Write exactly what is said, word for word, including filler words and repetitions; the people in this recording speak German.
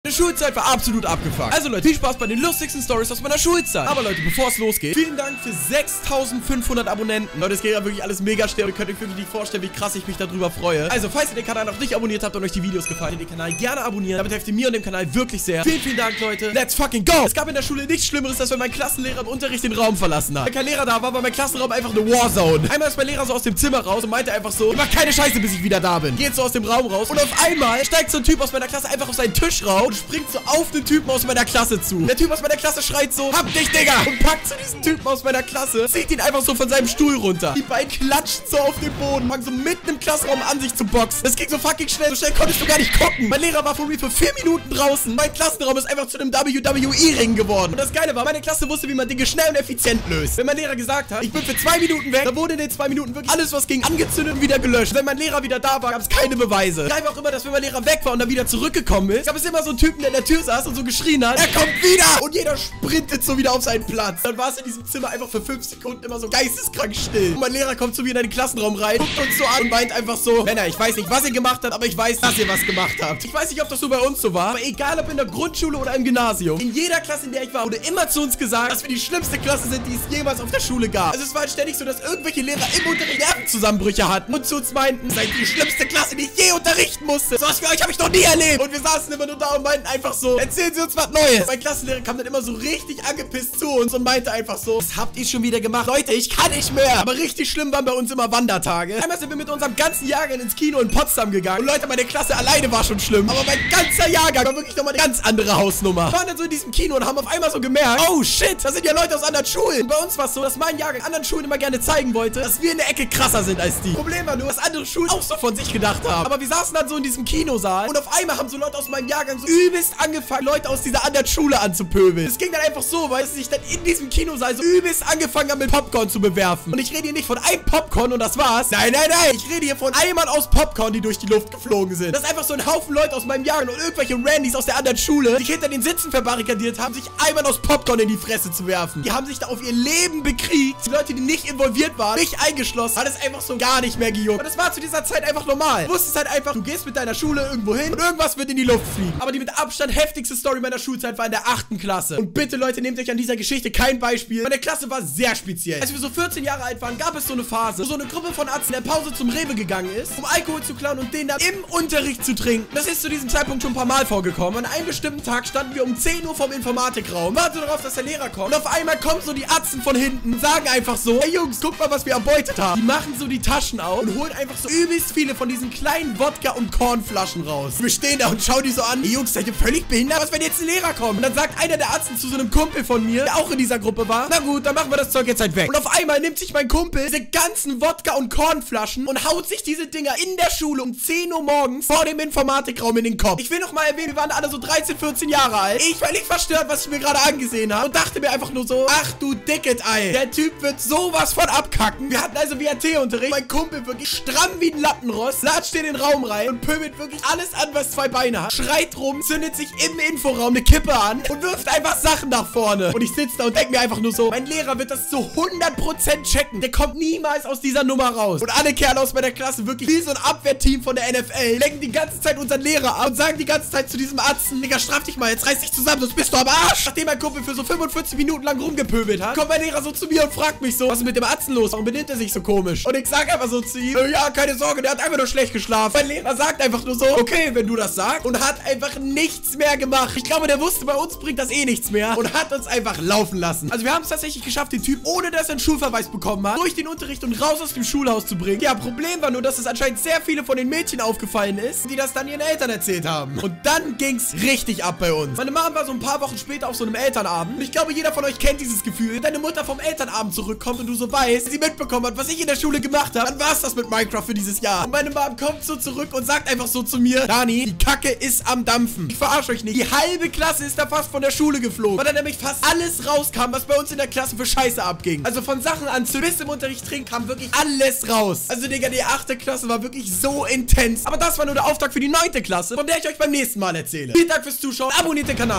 Die Schulzeit war absolut abgefuckt. Also Leute, viel Spaß bei den lustigsten Stories aus meiner Schulzeit. Aber Leute, bevor es losgeht, vielen Dank für sechstausendfünfhundert Abonnenten. Leute, es geht ja wirklich alles mega schnell. Ihr könnt euch wirklich nicht vorstellen, wie krass ich mich darüber freue. Also, falls ihr den Kanal noch nicht abonniert habt und euch die Videos gefallen, den Kanal gerne abonnieren. Damit helft ihr mir und dem Kanal wirklich sehr. Vielen, vielen Dank, Leute. Let's fucking go! Es gab in der Schule nichts Schlimmeres, als wenn mein Klassenlehrer im Unterricht den Raum verlassen hat. Wenn kein Lehrer da war, war mein Klassenraum einfach eine Warzone. Einmal ist mein Lehrer so aus dem Zimmer raus und meinte einfach so, ich mach keine Scheiße, bis ich wieder da bin. Geht so aus dem Raum raus und auf einmal steigt so ein Typ aus meiner Klasse einfach auf seinen Tisch rauf und springt so auf den Typen aus meiner Klasse zu. Der Typ aus meiner Klasse schreit so, hab dich, Digga! Und packt zu diesen Typen aus meiner Klasse, zieht ihn einfach so von seinem Stuhl runter. Die beiden klatschen so auf den Boden, fangen so mitten im Klassenraum an, sich zu boxen. Das ging so fucking schnell, so schnell konntest du gar nicht gucken. Mein Lehrer war von mir für vier Minuten draußen. Mein Klassenraum ist einfach zu einem W W E-Ring geworden. Und das Geile war, meine Klasse wusste, wie man Dinge schnell und effizient löst. Wenn mein Lehrer gesagt hat, ich bin für zwei Minuten weg, dann wurde in den zwei Minuten wirklich alles, was ging, angezündet und wieder gelöscht. Wenn mein Lehrer wieder da war, gab es keine Beweise. Ich glaube auch immer, dass wenn mein Lehrer weg war und dann wieder zurückgekommen ist, gab es immer so einen Typen, der in der Tür saß und so geschrien hat, er kommt wieder! Und jeder sprintet so wieder auf seinen Platz. Dann war es in diesem Zimmer einfach für fünf Sekunden immer so geisteskrank still. Und mein Lehrer kommt zu mir in den Klassenraum rein, guckt uns so an und meint einfach so, Männer, ich weiß nicht, was ihr gemacht habt, aber ich weiß, dass ihr was gemacht habt. Ich weiß nicht, ob das so bei uns so war, aber egal ob in der Grundschule oder im Gymnasium, in jeder Klasse, in der ich war, wurde immer zu uns gesagt, dass wir die schlimmste Klasse sind, die es jemals auf der Schule gab. Also es war halt ständig so, dass irgendwelche Lehrer im Unterricht Nervenzusammenbrüche hatten und zu uns meinten, seid die schlimmste Klasse, die ich je unterrichten musste. So was für euch habe ich noch nie erlebt. Und wir saßen immer nur da und meinten einfach so, erzählen Sie uns was Neues. Mein Klassenlehrer kam dann immer so richtig angepisst zu uns und meinte einfach so, was habt ihr schon wieder gemacht? Leute, ich kann nicht mehr. Aber richtig schlimm waren bei uns immer Wandertage. Einmal sind wir mit unserem ganzen Jahrgang ins Kino in Potsdam gegangen. Und Leute, meine Klasse alleine war schon schlimm. Aber mein ganzer Jahrgang war wirklich nochmal eine ganz andere Hausnummer. Wir waren dann so in diesem Kino und haben auf einmal so gemerkt, oh shit, da sind ja Leute aus anderen Schulen. Und bei uns war es so, dass mein Jahrgang anderen Schulen immer gerne zeigen wollte, dass wir in der Ecke krasser sind als die. Problem war nur, dass andere Schulen auch so von sich gedacht haben. Aber wir saßen dann so in diesem Kinosaal und auf einmal haben so Leute aus meinem Jahrgang so übelst angefangen, Leute aus dieser anderen Schule anzupöbeln. Es ging dann einfach so, weil sie sich dann in diesem Kinosaal so übelst angefangen haben, mit Popcorn zu bewerfen. Und ich rede hier nicht von einem Popcorn und das war's. Nein, nein, nein. Ich rede hier von Eimern aus Popcorn, die durch die Luft geflogen sind. Das ist einfach so ein Haufen Leute aus meinem Jahrgang und irgendwelche Randys aus der anderen Schule, die sich hinter den Sitzen verbarrikadiert haben, sich Eimern aus Popcorn in die Fresse zu werfen. Die haben sich da auf ihr Leben bekriegt. Die Leute, die nicht involviert waren, mich eingeschlossen, hat es einfach so gar nicht mehr gejuckt. Und das war zu dieser Zeit einfach normal. Du wusstest halt einfach, du gehst mit deiner Schule irgendwo hin und irgendwas wird in die Luft fliegen. Aber die mit Abstand heftigste Story meiner Schulzeit war in der achten Klasse. Und bitte, Leute, nehmt euch an dieser Geschichte kein Beispiel. Meine Klasse war sehr speziell. Als wir so vierzehn Jahre alt waren, gab es so eine Phase, wo so eine Gruppe von Atzen in der Pause zum Rewe gegangen ist, um Alkohol zu klauen und den dann im Unterricht zu trinken. Das ist zu diesem Zeitpunkt schon ein paar Mal vorgekommen. An einem bestimmten Tag standen wir um zehn Uhr vom Informatikraum, warten darauf, dass der Lehrer kommt. Und auf einmal kommen so die Atzen von hinten und sagen einfach so, hey Jungs, guck mal, was wir erbeutet haben. Die machen so die Taschen auf und holen einfach so übelst viele von diesen kleinen Wodka- und Kornflaschen raus. Wir stehen da und schauen die so an. Hey Jungs, seid ihr völlig behindert? Was, wenn jetzt ein Lehrer kommt? Und dann sagt einer der Atzen zu so einem Kumpel von mir, der auch in dieser Gruppe war, na gut, dann machen wir das Zeug jetzt halt weg. Und auf einmal nimmt sich mein Kumpel diese ganzen Wodka- und Kornflaschen und haut sich diese Dinger in der Schule um zehn Uhr morgens vor dem Informatikraum in den Kopf. Ich will noch mal erwähnen, wir waren alle so dreizehn, vierzehn Jahre alt. Ich völlig verstört, was ich mir gerade angesehen habe und dachte mir einfach nur so, ach du Dicket, Ei. Der Typ wird sowas von abkacken. Wir hatten also W H T-Unterricht. Mein Kumpel wirklich stramm wie ein Lattenrost, latscht in den Raum rein und pöbelt wirklich alles an, was zwei Beine hat. Schreit rum, zündet sich im Inforaum eine Kippe an und wirft einfach Sachen nach vorne. Und ich sitze da und denke mir einfach nur so, mein Lehrer wird das zu hundert Prozent checken. Der kommt niemals aus dieser Nummer raus. Und alle Kerle aus meiner Klasse, wirklich wie so ein Abwehrteam von der N F L, lenken die ganze Zeit unseren Lehrer ab und sagen die ganze Zeit zu diesem Atzen, Digga, straff dich mal, jetzt reiß dich zusammen, sonst bist du am Arsch. Nachdem mein Kumpel für so fünfundvierzig Minuten lang rumgepöbelt hat, kommt mein Lehrer so zu mir und fragt mich so, was ist mit dem Atzen los? Warum benimmt er sich so komisch? Und ich sag einfach so zu ihm, ja, keine Sorge, der hat einfach nur schlecht geschlafen. Mein Lehrer sagt einfach nur so, okay, wenn du das sagst, und hat einfach nichts mehr gemacht. Ich glaube, der wusste, bei uns bringt das eh nichts mehr und hat uns einfach laufen lassen. Also wir haben es tatsächlich geschafft, den Typ, ohne dass er einen Schulverweis bekommen hat, durch den Unterricht und raus aus dem Schulhaus zu bringen. Ja, Problem war nur, dass es anscheinend sehr viele von den Mädchen aufgefallen ist, die das dann ihren Eltern erzählt haben. Und dann ging's richtig ab bei uns. Meine Mom war so ein paar Wochen später auf so einem Elternabend. Und ich glaube, jeder von euch kennt dieses Gefühl. Wenn deine Mutter vom Elternabend zurückkommt und du so weißt, sie mitbekommen hat, was ich in der Schule gemacht habe, dann war's das mit Minecraft für dieses Jahr. Und meine Mom kommt so zurück und sagt einfach so zu mir, Dani, die Kacke ist am Dampfen. Ich verarsche euch nicht. Die halbe Klasse ist da fast von der Schule geflogen. Weil dann nämlich fast alles rauskam, was bei uns in der Klasse für Scheiße abging. Also von Sachen an zu bis im Unterricht trinken kam wirklich alles raus. Also Digga, die achte Klasse war wirklich so intens. Aber das war nur der Auftrag für die neunte Klasse, von der ich euch beim nächsten Mal erzähle. Vielen Dank fürs Zuschauen. Abonniert den Kanal.